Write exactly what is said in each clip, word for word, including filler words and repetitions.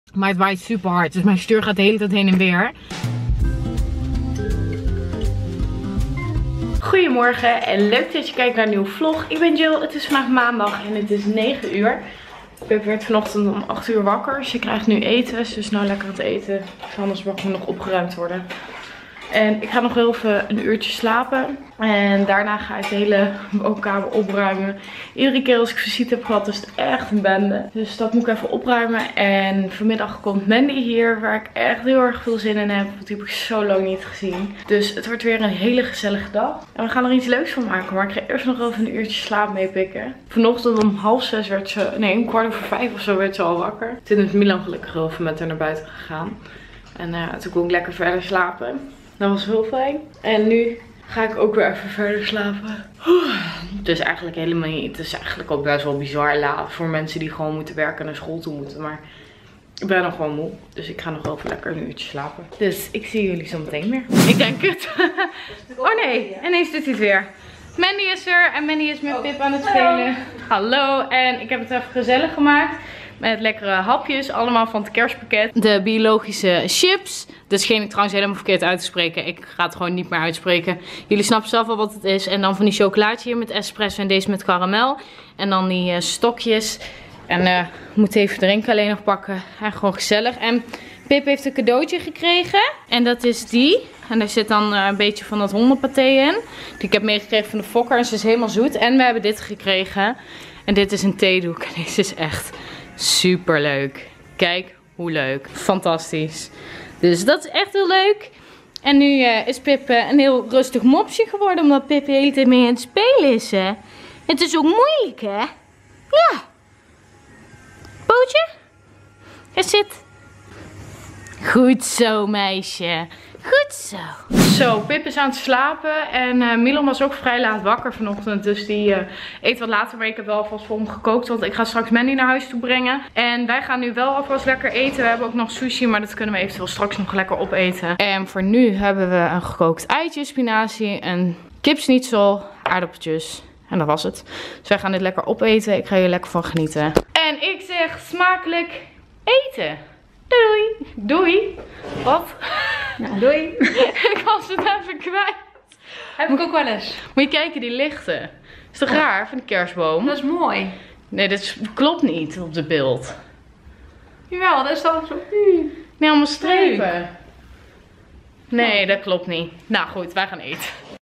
Maar het waait super hard. Dus mijn stuur gaat de hele tijd heen en weer. Goedemorgen en leuk dat je kijkt naar een nieuwe vlog. Ik ben Jill, het is vandaag maandag en het is negen uur. Pip werd vanochtend om acht uur wakker. Ze krijgt nu eten. Ze is nou lekker aan het eten. Anders mag nog opgeruimd worden. En ik ga nog heel even een uurtje slapen. En daarna ga ik de hele woonkamer opruimen. Iedere keer als ik visite heb gehad is het echt een bende. Dus dat moet ik even opruimen. En vanmiddag komt Mandy hier. Waar ik echt heel erg veel zin in heb. Want die heb ik zo lang niet gezien. Dus het wordt weer een hele gezellige dag. En we gaan er iets leuks van maken. Maar ik ga eerst nog even een uurtje slaap meepikken. Vanochtend om half zes werd ze... Nee, om kwart over vijf of zo werd ze al wakker. Toen is Milan gelukkig heel even met haar naar buiten gegaan. En uh, toen kon ik lekker verder slapen. Dat was heel fijn. En nu ga ik ook weer even verder slapen. Het is eigenlijk helemaal niet. Het is eigenlijk ook best wel bizar laat voor mensen die gewoon moeten werken en naar school toe moeten. Maar ik ben nog gewoon moe. Dus ik ga nog wel even lekker een uurtje slapen. Dus ik zie jullie zo meteen weer. Ik denk het. Oh nee, ineens doet hij het weer. Mandy is er en Mandy is met Pip aan het spelen. Hallo. En ik heb het even gezellig gemaakt. Met lekkere hapjes, allemaal van het kerstpakket. De biologische chips. Dat scheen ik trouwens helemaal verkeerd uit te spreken. Ik ga het gewoon niet meer uitspreken. Jullie snappen zelf wel wat het is. En dan van die chocolaatje hier met espresso en deze met karamel. En dan die uh, stokjes. En uh, ik moet even drink alleen nog pakken. En gewoon gezellig. En Pip heeft een cadeautje gekregen. En dat is die. En daar zit dan uh, een beetje van dat hondenpaté in. Die ik heb meegekregen van de fokker. En ze is helemaal zoet. En we hebben dit gekregen. En dit is een theedoek. En deze is echt... super leuk. Kijk hoe leuk. Fantastisch. Dus dat is echt heel leuk. En nu uh, is Pip uh, een heel rustig mopsje geworden. Omdat Pip de hele tijd mee aan het spelen is. Hè? Het is ook moeilijk hè. Ja. Pootje. Ga zit. Goed zo meisje. Goed zo. Zo, Pip is aan het slapen. En uh, Milan was ook vrij laat wakker vanochtend. Dus die uh, eet wat later. Maar ik heb wel alvast voor hem gekookt. Want ik ga straks Mandy naar huis toe brengen. En wij gaan nu wel alvast lekker eten. We hebben ook nog sushi. Maar dat kunnen we eventueel straks nog lekker opeten. En voor nu hebben we een gekookt eitje, spinazie, een kipsnitzel, aardappeltjes. En dat was het. Dus wij gaan dit lekker opeten. Ik ga hier lekker van genieten. En ik zeg smakelijk eten. Doei. Doei. Wat? Ja, doei. Ik was het even kwijt. Heb ik ook wel eens. Moet je kijken, die lichten. Is toch raar van de kerstboom? Dat is mooi. Nee, dat klopt niet op de beeld. Jawel, dat is dan zo... Nee, allemaal strepen. Nee, dat klopt niet. Nou goed, wij gaan eten.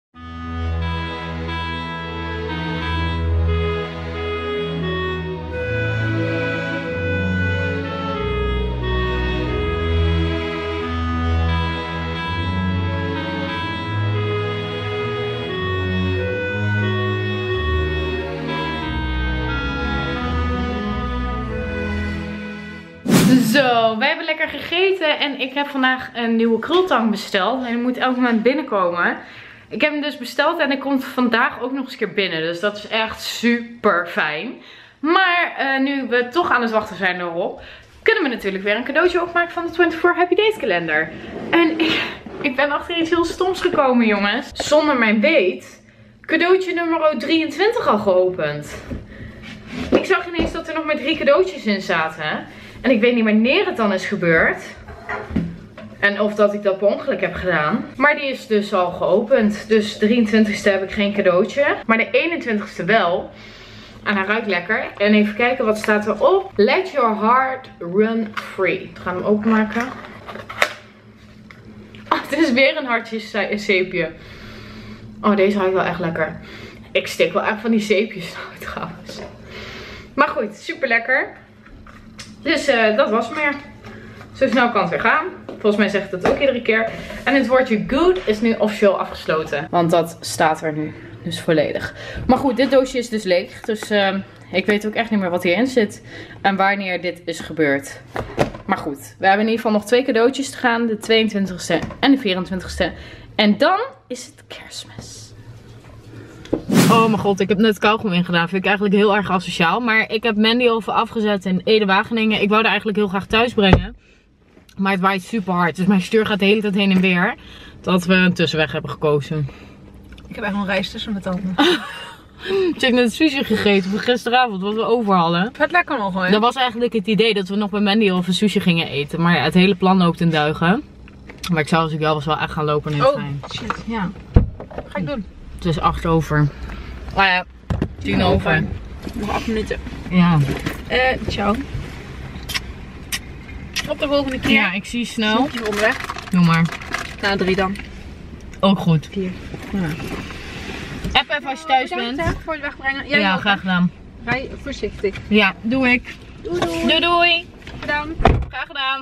Zo, wij hebben lekker gegeten en ik heb vandaag een nieuwe krultang besteld. En die moet elk moment binnenkomen. Ik heb hem dus besteld en hij komt vandaag ook nog eens een keer binnen. Dus dat is echt super fijn. Maar uh, nu we toch aan het wachten zijn erop, kunnen we natuurlijk weer een cadeautje opmaken van de vierentwintig Happy Days kalender. En ik, ik ben achter iets heel stoms gekomen jongens. Zonder mijn weet, cadeautje nummer drieëntwintig al geopend. Ik zag ineens dat er nog maar drie cadeautjes in zaten. En ik weet niet wanneer het dan is gebeurd. En of dat ik dat per ongeluk heb gedaan. Maar die is dus al geopend. Dus drieëntwintigste heb ik geen cadeautje. Maar de eenentwintigste wel. En hij ruikt lekker. En even kijken wat staat erop. Let your heart run free. We gaan hem openmaken. Oh, het is weer een hartje zeepje. Oh, deze ruikt wel echt lekker. Ik stik wel echt van die zeepjes uit trouwens. Maar goed, super lekker. Dus uh, dat was meer. Zo snel kan het weer gaan. Volgens mij zegt het ook iedere keer. En het woordje good is nu officieel afgesloten. Want dat staat er nu. Dus volledig. Maar goed, dit doosje is dus leeg. Dus uh, ik weet ook echt niet meer wat hierin zit. En wanneer dit is gebeurd. Maar goed, we hebben in ieder geval nog twee cadeautjes te gaan. De tweeëntwintigste en de vierentwintigste. En dan is het Kerstmis. Oh mijn god, ik heb net kauwgom ingedaan. Vind ik eigenlijk heel erg asociaal. Maar ik heb Mandy over afgezet in Ede-Wageningen. Ik wou haar eigenlijk heel graag thuis brengen. Maar het waait super hard. Dus mijn stuur gaat de hele tijd heen en weer. Dat we een tussenweg hebben gekozen. Ik heb echt een reis tussen mijn tanden. Ik heb net sushi gegeten van gisteravond, wat we over hadden. Vet lekker nog hoor. Dat was eigenlijk het idee dat we nog bij Mandy over sushi gingen eten. Maar ja, het hele plan loopt in duigen. Maar ik zou als ik wel was wel echt gaan lopen in het Oh, trein. shit, ja. Ga ik doen. Het is acht over. Ah ja, tien over. Nog acht minuten. Ja. Eh, ciao. Op de volgende keer. Ja, ik zie snel. Snoepjes onderweg. Doe maar. Nou, drie dan. Ook goed. Vier. Ja. App even als je thuis Bedankt, bent. hè, voor het wegbrengen. Ja, Jij ook, graag hè? gedaan. Rij voorzichtig. Ja, doe ik. Doei doei. Doei doei. Bedankt. Graag gedaan.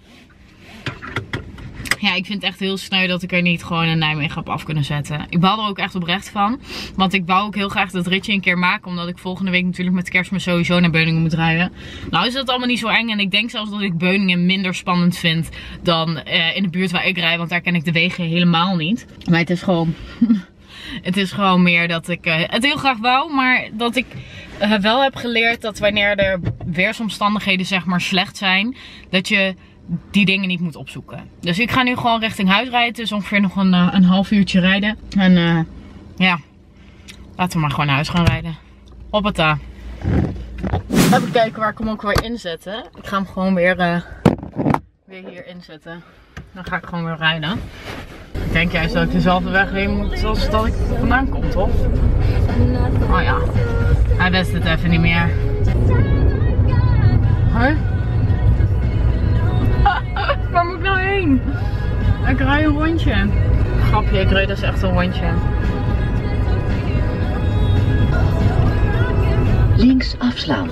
Ja, ik vind het echt heel sneu dat ik er niet gewoon in Nijmegen op af kunnen zetten. Ik baal er ook echt oprecht van. Want ik wou ook heel graag dat ritje een keer maken. Omdat ik volgende week natuurlijk met Kerstmis sowieso naar Beuningen moet rijden. Nou is dat allemaal niet zo eng. En ik denk zelfs dat ik Beuningen minder spannend vind dan uh, in de buurt waar ik rijd. Want daar ken ik de wegen helemaal niet. Maar het is gewoon... Het is gewoon meer dat ik uh, het heel graag wou. Maar dat ik uh, wel heb geleerd dat wanneer er weersomstandigheden zeg maar slecht zijn. Dat je... die dingen niet moet opzoeken. Dus ik ga nu gewoon richting huis rijden. Het is ongeveer nog een, uh, een half uurtje rijden. En uh, ja, laten we maar gewoon naar huis gaan rijden. Hoppata. Even kijken waar ik hem ook weer inzetten. Ik ga hem gewoon weer, uh, weer hier inzetten. Dan ga ik gewoon weer rijden. Ik denk juist dat ik dezelfde weg heen moet zoals dat ik vandaan kom, toch? Oh ja, hij wist het even niet meer. Huh? Waar moet ik nou heen? Ik rij een rondje. Grapje, ik reed dus echt een rondje. Links afslaan.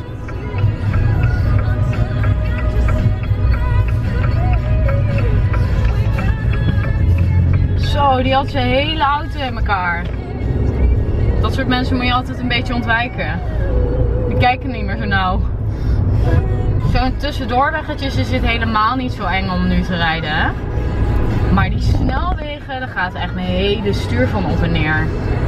Zo, die had zijn hele auto in elkaar. Dat soort mensen moet je altijd een beetje ontwijken. Die kijken niet meer zo nauw. Zo'n tussendoorweggetjes is het helemaal niet zo eng om nu te rijden, hè? Maar die snelwegen, daar gaat echt een hele stuur van op en neer.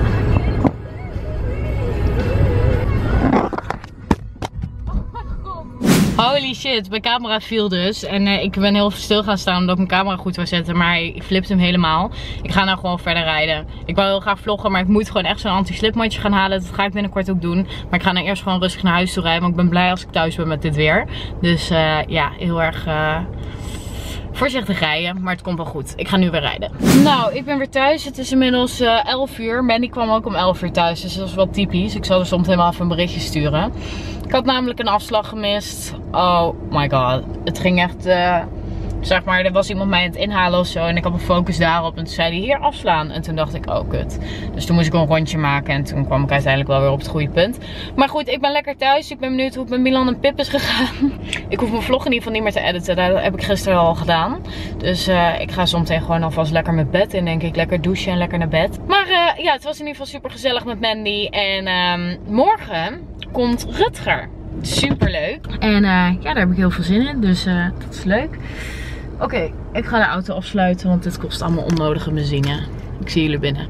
Holy shit, mijn camera viel dus. En uh, ik ben heel stil gaan staan omdat ik mijn camera goed wou zetten. Maar ik flipte hem helemaal. Ik ga nou gewoon verder rijden. Ik wou heel graag vloggen, maar ik moet gewoon echt zo'n anti-slipmatje gaan halen. Dat ga ik binnenkort ook doen. Maar ik ga nou eerst gewoon rustig naar huis toe rijden. Want ik ben blij als ik thuis ben met dit weer. Dus uh, ja, heel erg... Uh... voorzichtig rijden, maar het komt wel goed. Ik ga nu weer rijden. Nou, ik ben weer thuis. Het is inmiddels uh, elf uur. Mandy kwam ook om elf uur thuis, dus dat is wel typisch. Ik zal er soms helemaal even een berichtje sturen. Ik had namelijk een afslag gemist. Oh my god. Het ging echt... Uh, zeg maar, er was iemand mij aan het inhalen of zo. En ik had mijn focus daarop. En toen zei hij, hier afslaan. En toen dacht ik, oh kut. Dus toen moest ik een rondje maken. En toen kwam ik uiteindelijk wel weer op het goede punt. Maar goed, ik ben lekker thuis. Ik ben benieuwd hoe het met Milan en Pip is gegaan. Ik hoef mijn vlog in ieder geval niet meer te editen. Dat heb ik gisteren al gedaan. Dus uh, ik ga zometeen gewoon alvast lekker met bed in, denk ik. Lekker douchen en lekker naar bed. Maar uh, ja, het was in ieder geval super gezellig met Mandy. En uh, morgen komt Rutger. Super leuk. En uh, ja, daar heb ik heel veel zin in. Dus uh, dat is leuk. Oké, okay, ik ga de auto afsluiten, want dit kost allemaal onnodige benzine. Ik zie jullie binnen.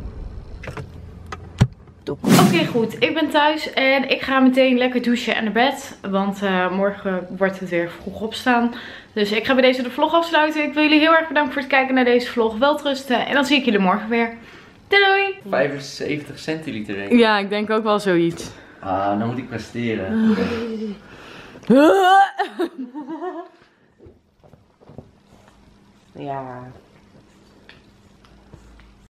Oké, okay, goed. Ik ben thuis en ik ga meteen lekker douchen en naar bed. Want uh, morgen wordt het weer vroeg opstaan. Dus ik ga bij deze de vlog afsluiten. Ik wil jullie heel erg bedanken voor het kijken naar deze vlog. Welterusten en dan zie ik jullie morgen weer. Doei doei! vijfenzeventig centiliter denk ik. Ja, ik denk ook wel zoiets. Ah, dan moet ik presteren. Ja.